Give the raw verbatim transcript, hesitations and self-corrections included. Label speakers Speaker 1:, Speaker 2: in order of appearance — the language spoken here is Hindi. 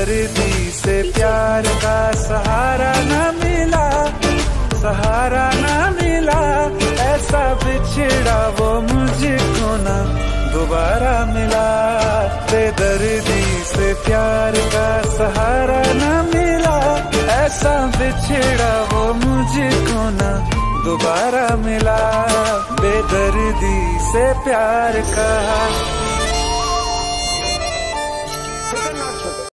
Speaker 1: बेदर्दी से प्यार का सहारा न मिला, सहारा न मिला, ऐसा बिछड़ा वो मुझको ना दोबारा मिला। बेदर्दी से प्यार का सहारा न मिला, ऐसा बिछड़ा वो मुझको ना दोबारा मिला। बेदर्दी से प्यार का